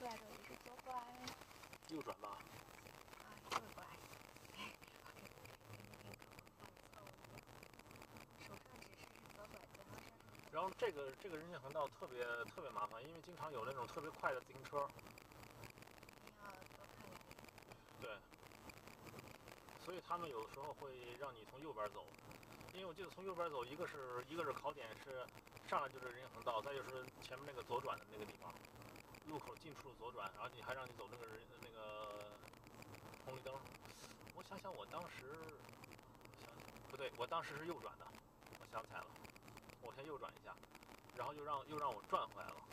出来的也是左拐。 右转吧。 啊，右拐。手上指示是左拐，然后上升。 然后这个人行横道特别麻烦，因为经常有那种特别快的自行车。 你要多看两眼。 对。所以他们有的时候会让你从右边走，因为我记得从右边走，一个是考点是上来就是人行横道，再就是前面那个左转的那个地方，路口近处左转，然后还让你走那个红绿灯。我想想，我当时不对，我当时是右转的，我想起来了，我先右转一下，然后又让我转回来了。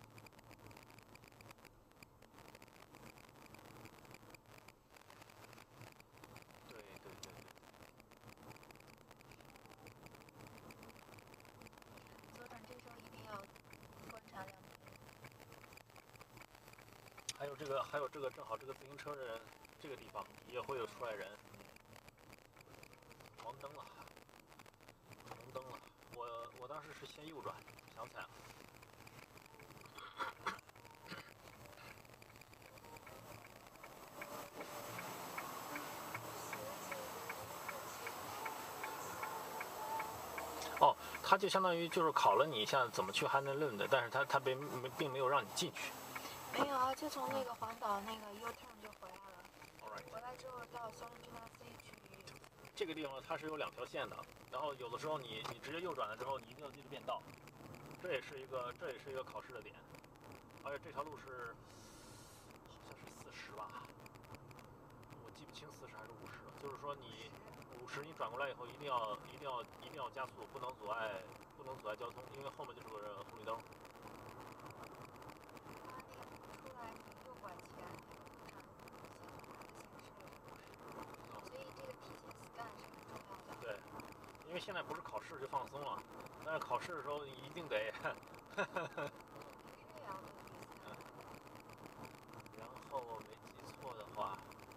左转这时候一定要观察两边。 还有这个正好这个自行车的人，这个地方也会有出来人。黄灯了，红灯了，我当时是先右转，想起来了。哦，他就相当于就是考了你一下怎么去 Honolulu 的，但是他并没有让你进去。 没有啊，就从那个环岛那个 U-turn 就回来了。 Alright. 回来之后到 Sorrento C 去。 这个地方它是有2条线的，然后有的时候你直接右转了之后，你一定要记得变道，这也是一个考试的点。而且这条路是好像是40吧，我记不清40还是50了。就是说你50你转过来以后一定要加速，不能阻碍交通，因为后面就是个红绿灯。 出来右拐前那个路上，所以这个提前 scan 是很重要的。 对，因为现在不是考试就放松了，但是考试的时候你一定得。然后我没记错的话，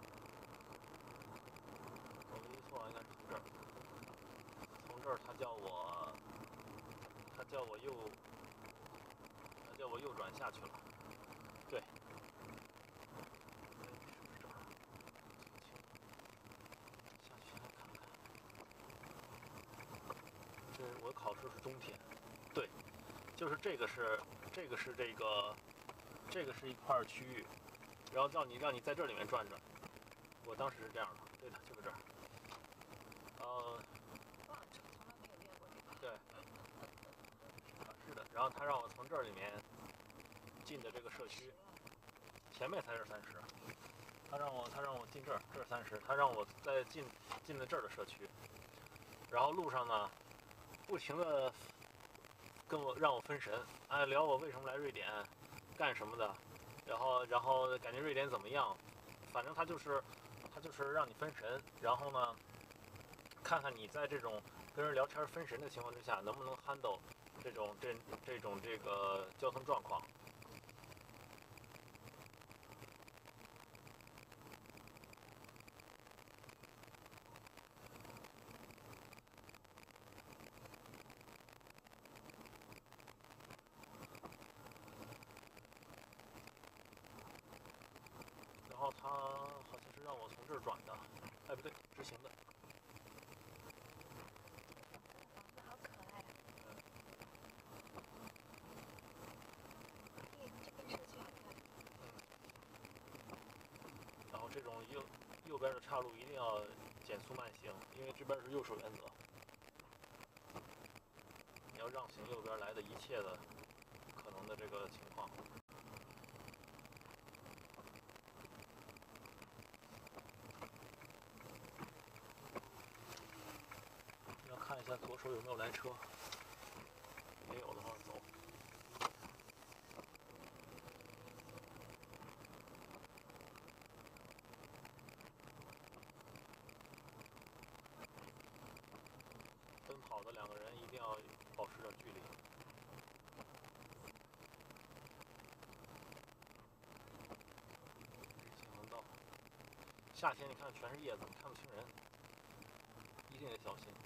应该是从这儿。从这儿他叫我右转下去了。对。下去来看看。这我考试是冬天。对，就是这个是一块区域，然后让你在这里面转转。我当时是这样的，对的，就是这儿。对。是的，然后他让我从这里面进的这个社区，前面才是30。他让我进这儿，这是30。他让我再进的这儿的社区，然后路上呢，不停的让我分神，聊我为什么来瑞典，干什么的，然后感觉瑞典怎么样，反正他就是让你分神，然后呢，看看你在这种跟人聊天分神的情况之下，能不能 handle 这个交通状况。然后他好像是让我从这儿转的，不对，直行的。 房子好可爱。这边社区好看。 然后这种右边的岔路一定要减速慢行，因为这边是右手原则。你要让行右边来的一切的可能的这个情况。要看一下左手有没有来车，没有的话走。奔跑的2个人一定要保持点距离。人行横道，夏天你看全是叶子，看不清人，一定得小心。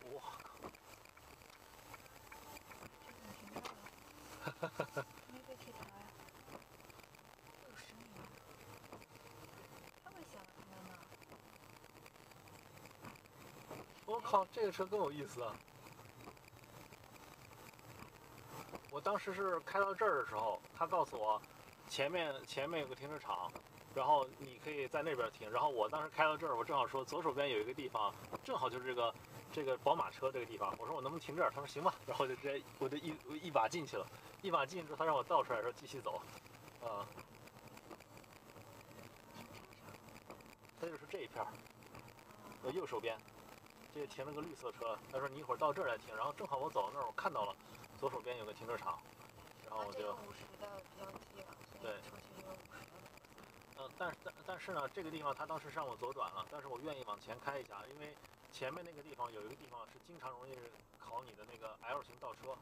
我靠！ 没被铁塔呀，60米，太危险了，现在呢。 我靠，这个车更有意思啊！我当时是开到这儿的时候，他告诉我，前面有个停车场，然后你可以在那边停。然后我当时开到这儿，我正好说左手边有一个地方，正好就是这个宝马车这个地方。我说我能不能停这儿？他说行吧。然后我就直接我就一把进去了，一把进去之后他让我倒出来，说继续走，啊、他就是这一片儿，我右手边，这停了个绿色车。他说你一会儿到这儿来停，然后正好我走到那儿，我看到了左手边有个停车场，然后我就这个50的比较低了，所以对出去就50的。 但是呢，这个地方他当时是让我左转了，但是我愿意往前开一下，因为前面那个地方有一个地方是经常容易考你的那个 L 型倒车。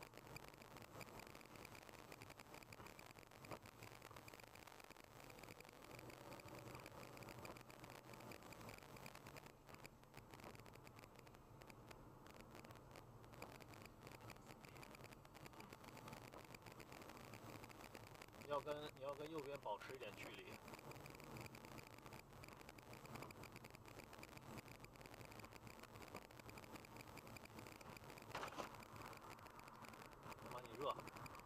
你要跟右边保持一点距离。妈你热，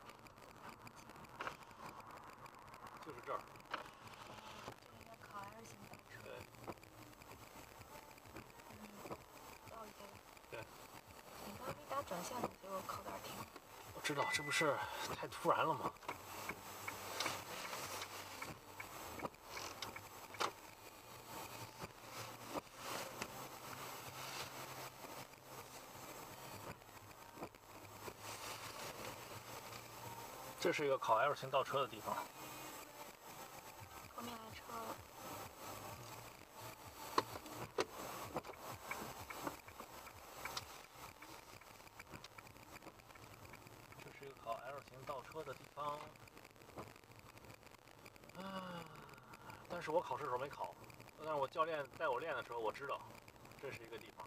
就是这儿。 这应该考 L 型倒车。 对。 倒一杯。 对。 你刚一打转向你就靠边停。 我知道，这不是太突然了吗？这是一个考 L 型倒车的地方。 后面来车了。 这是一个考 L 型倒车的地方。但是我考试的时候没考，但是我教练带我练的时候，我知道这是一个地方。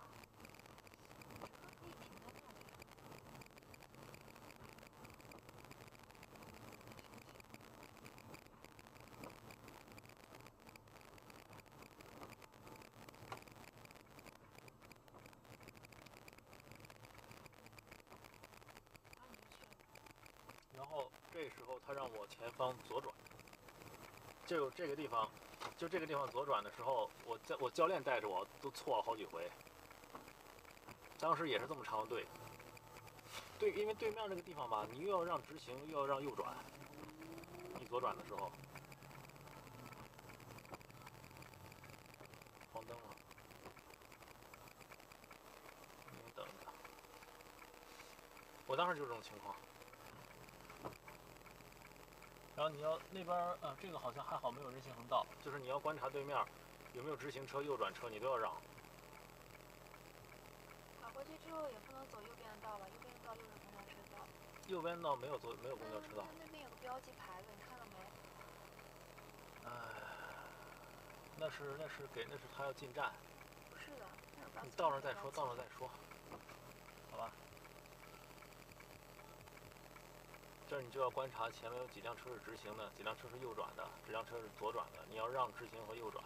然后这时候他让我前方左转，这个地方，就这个地方左转的时候，我教练带着我都错了好几回。当时也是这么长的队，对，因为对面那个地方吧，你又要让直行，又要让右转，你左转的时候，黄灯了，你等着。我当时就是这种情况。然后你要那边这个好像还好没有人行横道，就是你要观察对面有没有直行车、右转车，你都要让。 跑过去之后也不能走右边的道吧？右边的道又是公交车道。 右边道没有公交车道。 那边有个标记牌子，你看到没？ 那是他要进站。 不是的， 你到那儿再说，到那儿再说，好吧？这儿你就要观察前面有几辆车是直行的，几辆车是右转的，几辆车是左转的，你要让直行和右转。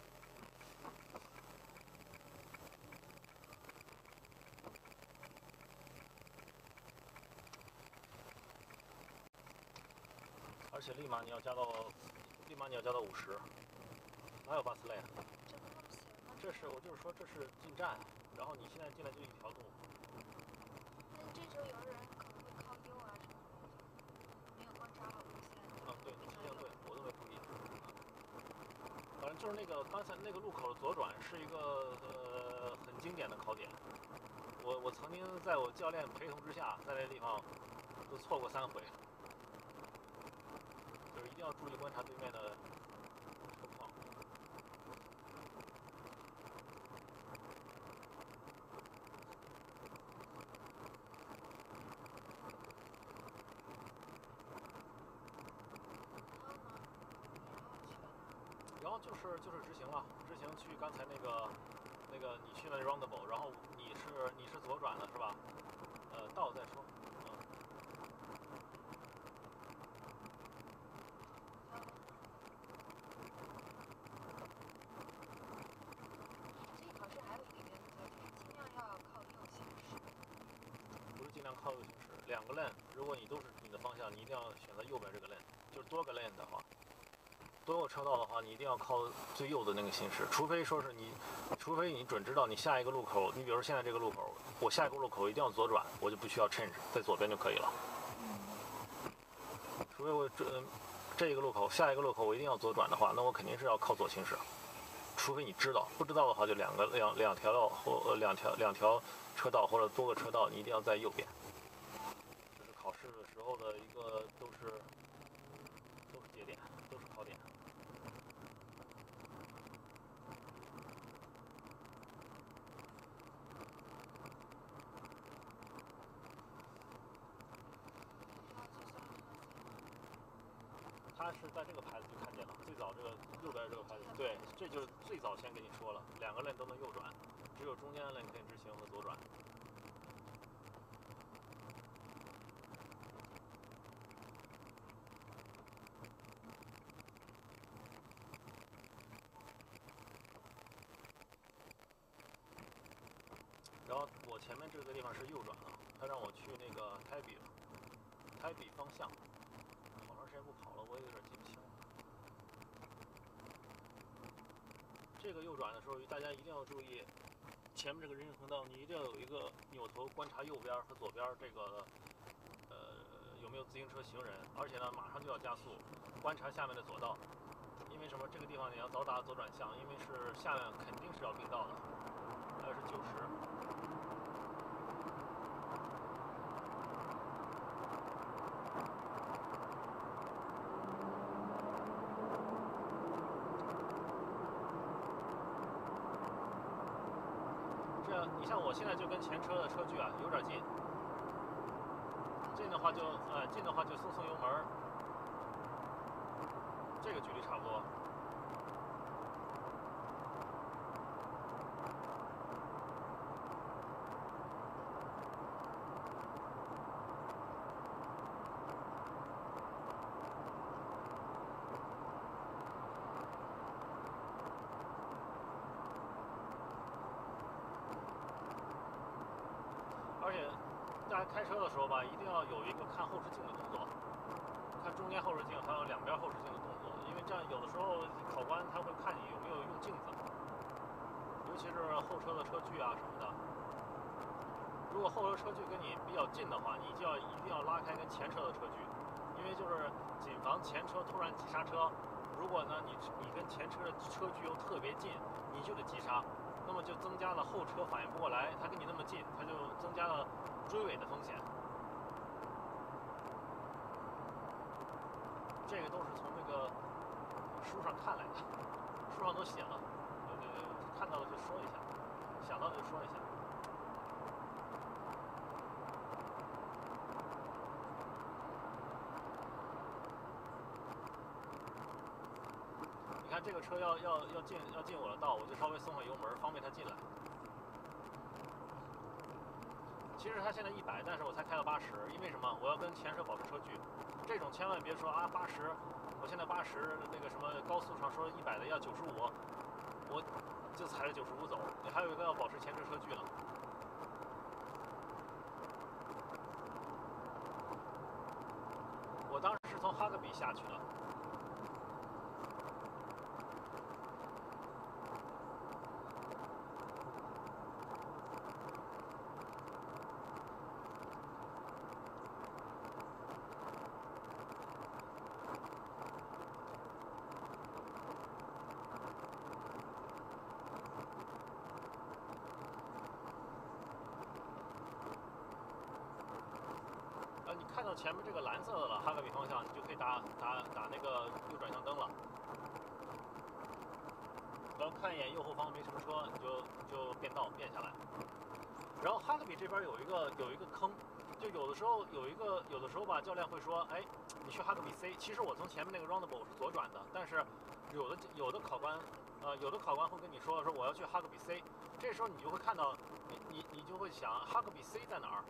而且立马你要加到50，哪有fast lane？ 这不那么写吗？ 这是我就是说这是进站，然后你现在进来就一条路。 那这时候有的人可能会靠右啊什么的，没有观察好路线。 对，你提醒对，我都没注意。反正就是那个刚才那个路口的左转是一个很经典的考点。我曾经在我教练陪同之下，在那地方都错过3回。就是一定要注意观察对面的车况。然后就是直行了，直行去刚才那个你去了 roundabout， 然后你是你是左转的是吧？到再说。 这一考试还有一个原则，就是尽量要靠右行驶。 不是尽量靠右行驶，2个 lane， 如果你都是你的方向，你一定要选择右边这个 lane， 就是多个 lane 的话。多个车道的话，你一定要靠最右的那个行驶，除非你准知道你下一个路口，你比如说现在这个路口，我下一个路口一定要左转，我就不需要 change， 在左边就可以了。除非我这一个路口，下一个路口我一定要左转的话，那我肯定是要靠左行驶。除非你知道，不知道的话就两条或两条车道或者多个车道，你一定要在右边。这是考试的时候的一个都是节点，都是考点。他是在这个牌子就看见了，最早这个右边这个牌子，对，这就是最早先跟你说了，2个 lane 都能右转，只有中间的 lane 可以直行和左转。然后我前面这个地方是右转了，他让我去那个台比方向，好长时间不跑了，我也有点记不清了。这个右转的时候，大家一定要注意，前面这个人行横道，你一定要有一个扭头观察右边和左边这个有没有自行车行人，而且呢马上就要加速，观察下面的左道，因为什么？这个地方你要早打左转向，因为是下面肯定是要并道的，大概是90。这样，你像我现在就跟前车的车距啊有点近，近的话就松松油门，这个距离差不多。而且大家开车的时候吧，一定要有一个看后视镜的动作，看中间后视镜还有两边后视镜的动作，因为这样有的时候考官他会看你有没有用镜子，尤其是后车的车距啊什么的。如果后车车距跟你比较近的话，你就一定要拉开跟前车的车距，因为就是谨防前车突然急刹车。如果呢你跟前车的车距又特别近，你就得急刹。那么就增加了后车反应不过来，它跟你那么近，它就增加了追尾的风险。这个都是从那个书上看来的，书上都写了，看到了就说一下，想到就说一下。你看这个车要进我的道，我就稍微松会油门，方便它进来。其实它现在100，但是我才开到80，因为什么？我要跟前车保持车距。这种千万别说啊80，我现在80，那个什么高速上说100的要95，我就踩着95走。你还有一个要保持前车车距了。我当时是从哈格比下去的。你看到前面这个蓝色的了，哈格比方向，你就可以打那个右转向灯了。然后看一眼右后方没什么车，你就变道变下来。然后哈格比这边有一个坑，就有的时候吧，教练会说，哎，你去哈格比 C。其实我从前面那个 roundabout 我是左转的，但是有的考官会跟你说我要去哈格比 C。这时候你就会看到，你就会会想哈格比 C 在哪儿？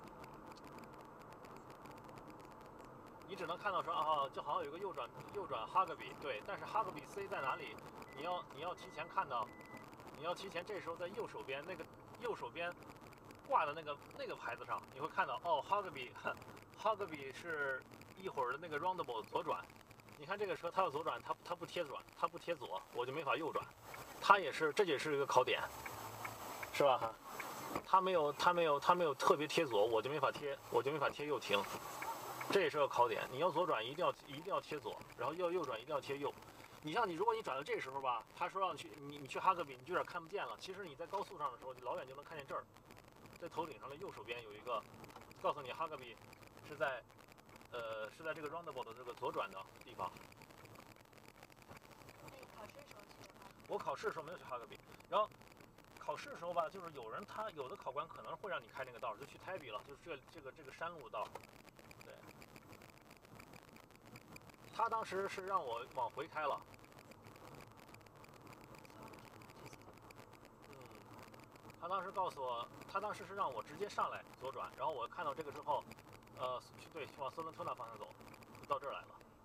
你只能看到说啊，就好像有一个右转哈格比，对，但是哈格比 C 在哪里？你要提前看到，你要提前这时候在右手边挂的那个牌子上，你会看到哦，哈格比是一会儿的那个 roundabout 左转。你看这个车它要左转，它不贴转，它不贴左，我就没法右转。这也是一个考点，是吧？它没有特别贴左，我就没法贴右停。这也是个考点，你要左转一定要贴左，然后要右转一定要贴右。如果你转到这时候吧，他说让你去哈格比，你就有点看不见了。其实你在高速上的时候，你老远就能看见这儿，在头顶上的右手边有一个，告诉你哈格比是在这个 roundabout 的这个左转的地方。我考试的时候没有去哈格比，然后考试的时候吧，就是有的考官可能会让你开那个道，就去泰比了，就是这个山路道。对，他当时是让我往回开了。他当时告诉我，他当时是让我直接上来左转，然后我看到这个之后，往索伦托纳方向走，就到这儿来了。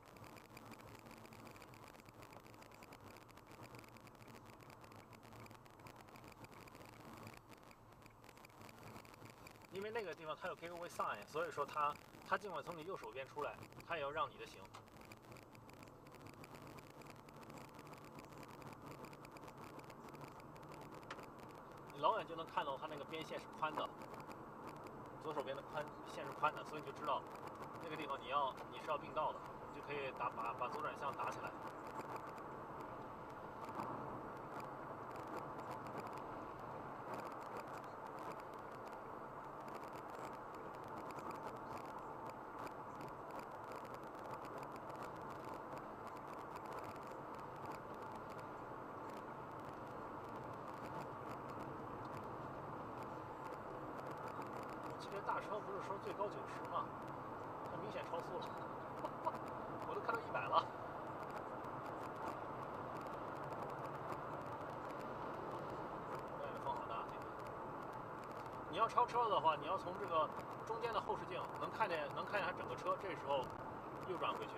因为那个地方它有 giveaway sign， 所以说它尽管从你右手边出来，它也要让你的行。你老远就能看到它那个边线是宽的，左手边的线是宽的，所以你就知道那个地方你是要并道的，你就可以把左转向打起来。大车不是说最高90吗？它明显超速了，我都开到100了。外面风好大，这个。你要超车的话，你要从这个中间的后视镜能看见它整个车，这时候右转回去。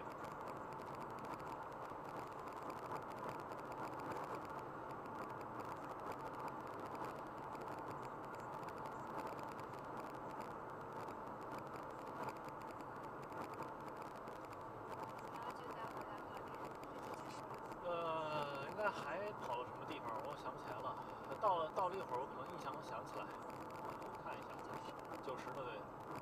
还跑了什么地方？我想不起来了。到了一会儿，我可能印象能想起来。我看一下，90的对。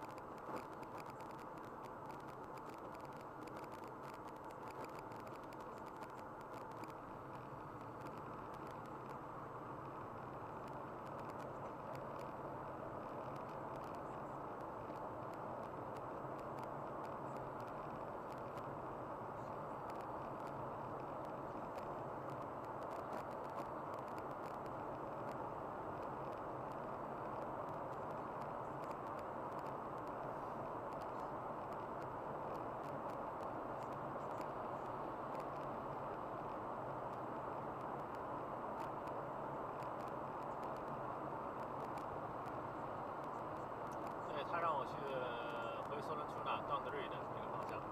他让我去回索伦图纳 down the road 的那个方向。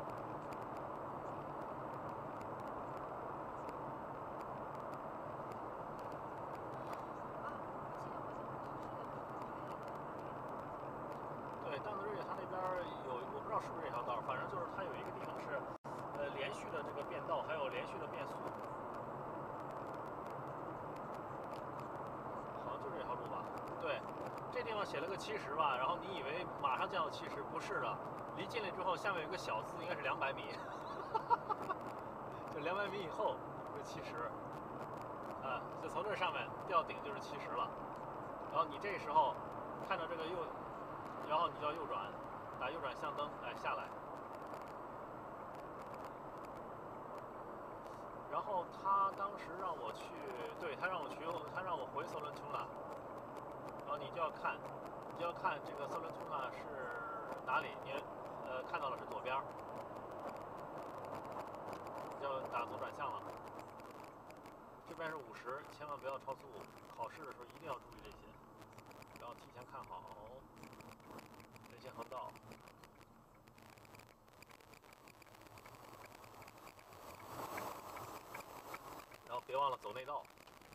对 down the road 它那边有，我不知道是不是这条道，反正就是它有一个地方是连续的这个变道，还有连续的变速。好像就这条路吧？对。这地方写了个70吧，然后你以为马上降到70，不是的，离近了之后，下面有一个小字，应该是200米，就200米以后是70，就从这上面掉顶就是70了，然后你这时候看到这个然后你就要右转，打右转向灯，下来，然后他当时让我去，对他让我回索伦图纳。然后你就要看这个索伦图纳是哪里，你看到了是左边，要打左转向了。这边是50，千万不要超速。考试的时候一定要注意这些，然后提前看好。 变横道，然后别忘了走内道。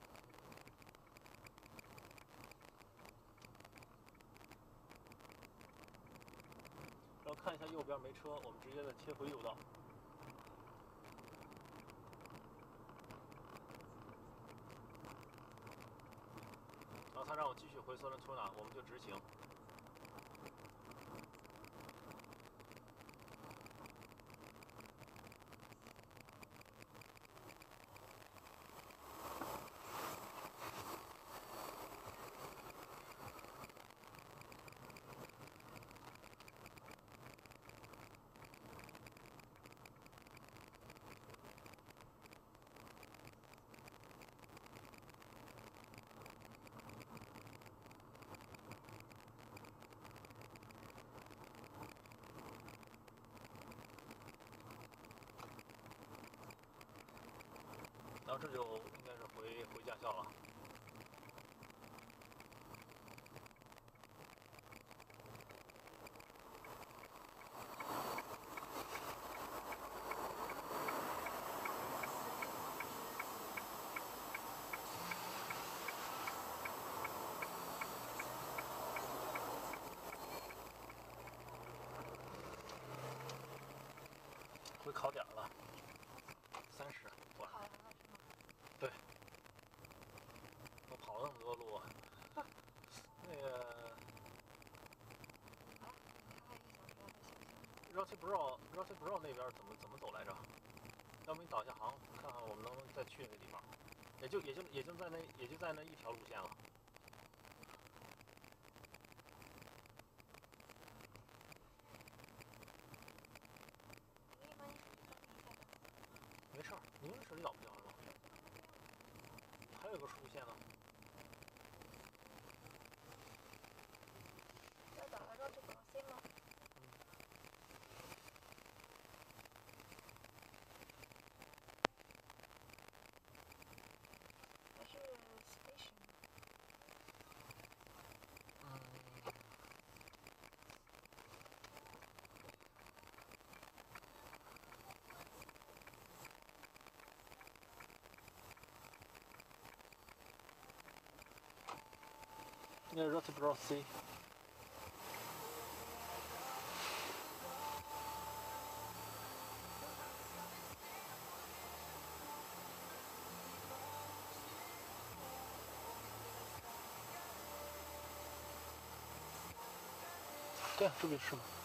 然后看一下右边没车，我们直接再切回右道。然后他让我继续回索伦图纳，我们就直行。然后这就应该是回驾校了。回考点了，30段。 考完了是吗？ 对。我跑了那么多路，那个啊，你看看1小时还行不行？ 绕西不绕那边怎么走来着？要不你导一下航，看看我们能不能再去那个地方。也就在那一条路线了。 我给你把你手机关闭一下吧。 没事儿，你用手机导不了是吗？还有个输入线呢。 要打了绕这个 C 吗？还是 station？ 那是 Rotterdam C。对，这不是吗？